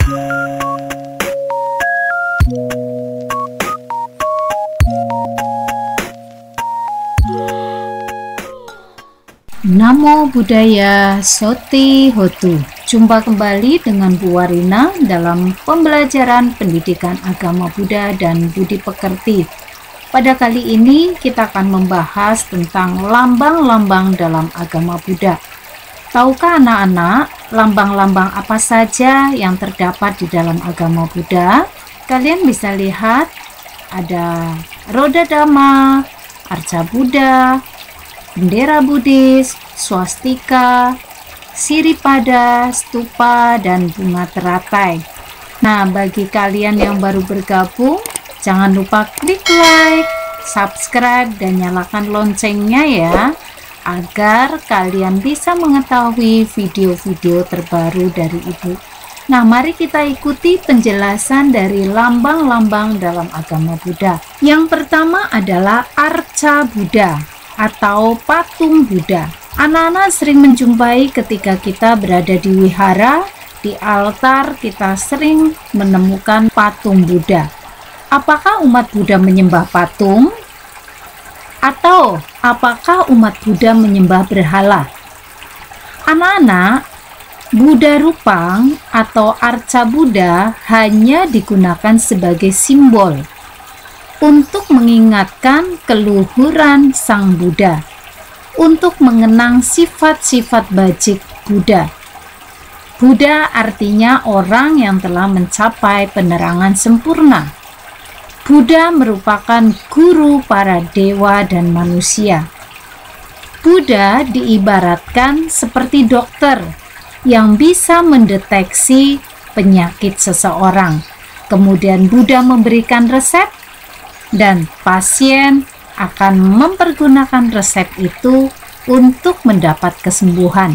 Namo Buddhaya Soti Hotu. Jumpa kembali dengan Bu Warina dalam pembelajaran pendidikan agama Buddha dan budi pekerti. Pada kali ini kita akan membahas tentang lambang-lambang dalam agama Buddha. Tahukah anak-anak lambang-lambang apa saja yang terdapat di dalam agama Buddha? Kalian bisa lihat ada roda Dhamma, arca Buddha, bendera Buddhis, swastika, siripada, stupa, dan bunga teratai. Nah, bagi kalian yang baru bergabung, jangan lupa klik like, subscribe, dan nyalakan loncengnya ya, agar kalian bisa mengetahui video-video terbaru dari Ibu. Nah, mari kita ikuti penjelasan dari lambang-lambang dalam agama Buddha. Yang pertama adalah arca Buddha atau patung Buddha. Anak-anak sering menjumpai ketika kita berada di wihara, di altar kita sering menemukan patung Buddha. Apakah umat Buddha menyembah patung? Atau apakah umat Buddha menyembah berhala? Anak-anak, Buddha Rupang atau arca Buddha hanya digunakan sebagai simbol untuk mengingatkan keluhuran Sang Buddha, untuk mengenang sifat-sifat bajik Buddha. Buddha artinya orang yang telah mencapai penerangan sempurna. Buddha merupakan guru para dewa dan manusia. Buddha diibaratkan seperti dokter yang bisa mendeteksi penyakit seseorang. Kemudian Buddha memberikan resep, dan pasien akan mempergunakan resep itu untuk mendapat kesembuhan.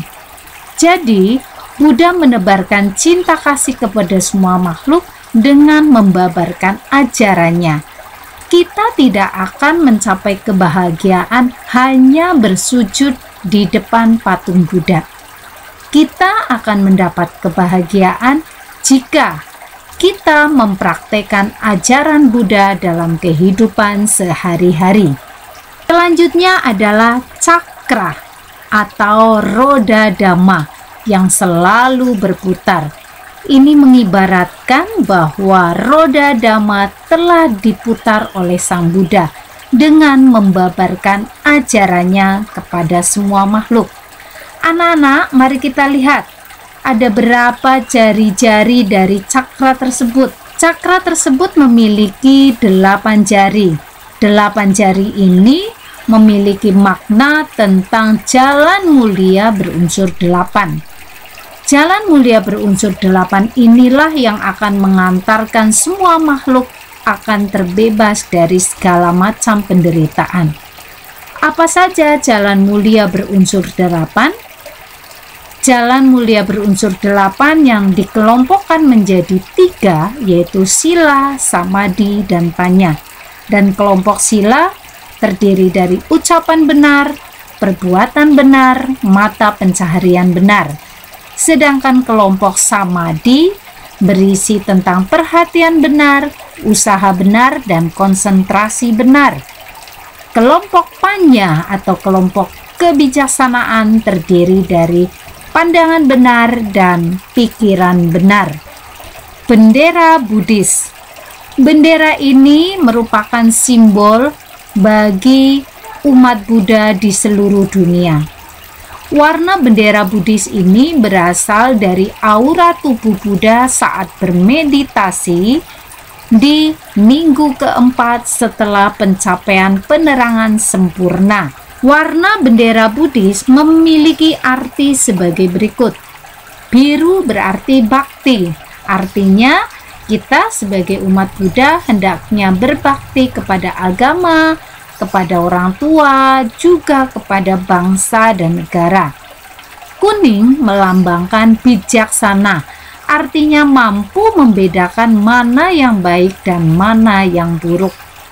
Jadi, Buddha menebarkan cinta kasih kepada semua makhluk dengan membabarkan ajarannya. Kita tidak akan mencapai kebahagiaan hanya bersujud di depan patung Buddha. Kita akan mendapat kebahagiaan jika kita mempraktekkan ajaran Buddha dalam kehidupan sehari-hari. Selanjutnya adalah cakra atau roda Dhamma yang selalu berputar. Ini mengibaratkan bahwa roda Dhamma telah diputar oleh Sang Buddha dengan membabarkan ajarannya kepada semua makhluk. Anak-anak, mari kita lihat. Ada berapa jari-jari dari cakra tersebut? Cakra tersebut memiliki 8 jari. 8 jari ini memiliki makna tentang jalan mulia berunsur 8. Jalan mulia berunsur 8 inilah yang akan mengantarkan semua makhluk akan terbebas dari segala macam penderitaan. Apa saja jalan mulia berunsur 8? Jalan mulia berunsur 8 yang dikelompokkan menjadi 3, yaitu sila, samadhi, dan panya. Dan kelompok sila terdiri dari ucapan benar, perbuatan benar, mata pencaharian benar. Sedangkan kelompok samadhi berisi tentang perhatian benar, usaha benar, dan konsentrasi benar. Kelompok panya atau kelompok kebijaksanaan terdiri dari pandangan benar dan pikiran benar. Bendera Buddhis. Bendera ini merupakan simbol bagi umat Buddha di seluruh dunia. Warna bendera Buddhis ini berasal dari aura tubuh Buddha saat bermeditasi di minggu keempat setelah pencapaian penerangan sempurna. Warna bendera Buddhis memiliki arti sebagai berikut. Biru berarti bakti, artinya kita sebagai umat Buddha hendaknya berbakti kepada agama, kepada orang tua, juga kepada bangsa dan negara. Kuning melambangkan bijaksana, artinya mampu membedakan mana yang baik dan mana yang buruk.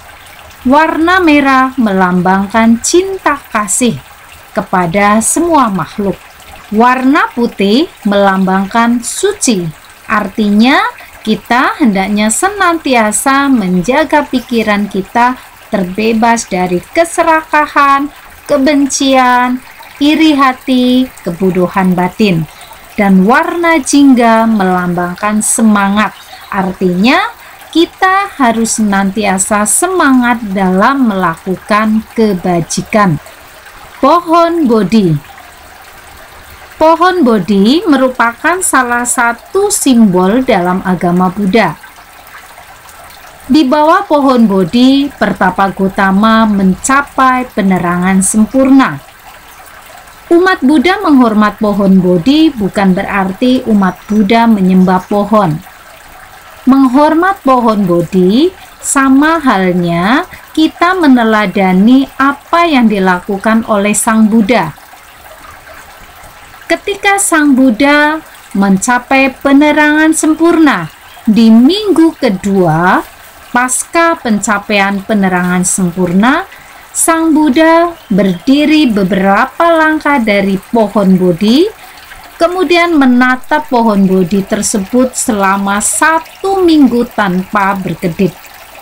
Warna merah melambangkan cinta kasih kepada semua makhluk. Warna putih melambangkan suci, Artinya, kita hendaknya senantiasa menjaga pikiran kita terbebas dari keserakahan, kebencian, iri hati, kebodohan batin. Dan warna jingga melambangkan semangat. Artinya, kita harus senantiasa semangat dalam melakukan kebajikan. Pohon Bodhi. Pohon Bodhi merupakan salah satu simbol dalam agama Buddha. Di bawah pohon Bodhi, Pertapa Gotama mencapai penerangan sempurna. Umat Buddha menghormat pohon Bodhi bukan berarti umat Buddha menyembah pohon. Menghormat pohon Bodhi sama halnya kita meneladani apa yang dilakukan oleh Sang Buddha. Ketika Sang Buddha mencapai penerangan sempurna di minggu kedua pasca pencapaian penerangan sempurna, Sang Buddha berdiri beberapa langkah dari pohon Bodhi, kemudian menatap pohon Bodhi tersebut selama 1 minggu tanpa berkedip.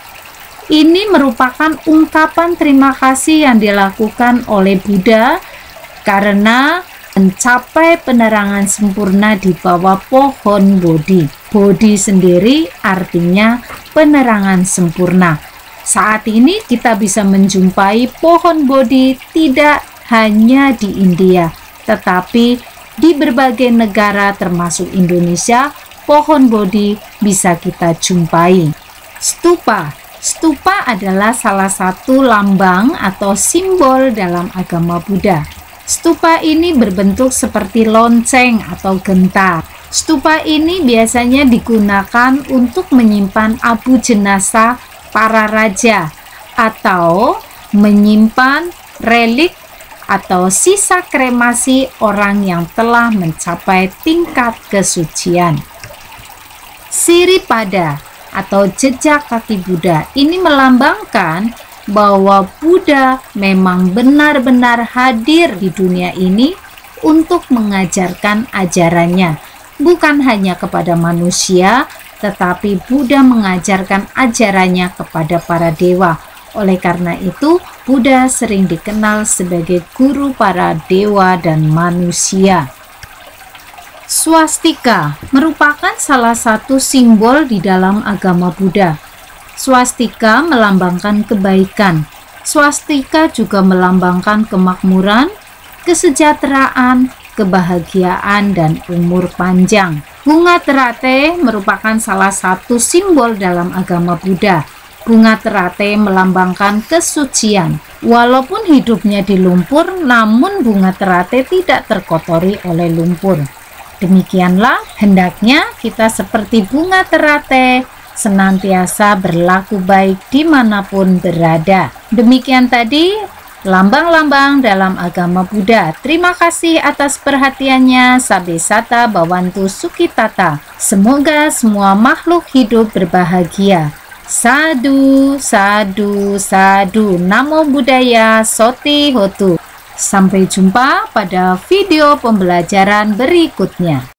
Ini merupakan ungkapan terima kasih yang dilakukan oleh Buddha karena mencapai penerangan sempurna di bawah pohon Bodhi. Bodhi sendiri artinya penerangan sempurna. Saat ini kita bisa menjumpai pohon Bodhi tidak hanya di India, tetapi di berbagai negara termasuk Indonesia, pohon Bodhi bisa kita jumpai. Stupa. Stupa adalah salah satu lambang atau simbol dalam agama Buddha. Stupa ini berbentuk seperti lonceng atau gentar. Stupa ini biasanya digunakan untuk menyimpan abu jenazah para raja atau menyimpan relik atau sisa kremasi orang yang telah mencapai tingkat kesucian. Siripada atau jejak kaki Buddha ini melambangkan bahwa Buddha memang benar-benar hadir di dunia ini untuk mengajarkan ajarannya, bukan hanya kepada manusia, tetapi Buddha mengajarkan ajarannya kepada para dewa. Oleh karena itu, Buddha sering dikenal sebagai guru para dewa dan manusia. Swastika merupakan salah satu simbol di dalam agama Buddha. Swastika melambangkan kebaikan. Swastika juga melambangkan kemakmuran, kesejahteraan, kebahagiaan, dan umur panjang. Bunga terate merupakan salah satu simbol dalam agama Buddha. Bunga terate melambangkan kesucian. Walaupun hidupnya di lumpur, namun bunga terate tidak terkotori oleh lumpur. Demikianlah hendaknya kita seperti bunga terate, senantiasa berlaku baik dimanapun berada. Demikian tadi lambang-lambang dalam agama Buddha. Terima kasih atas perhatiannya. Sabesata Bhavantu Sukhitata. Semoga semua makhluk hidup berbahagia. Sadhu, sadhu, sadhu. Namo Buddhaya, Soti Hotu. Sampai jumpa pada video pembelajaran berikutnya.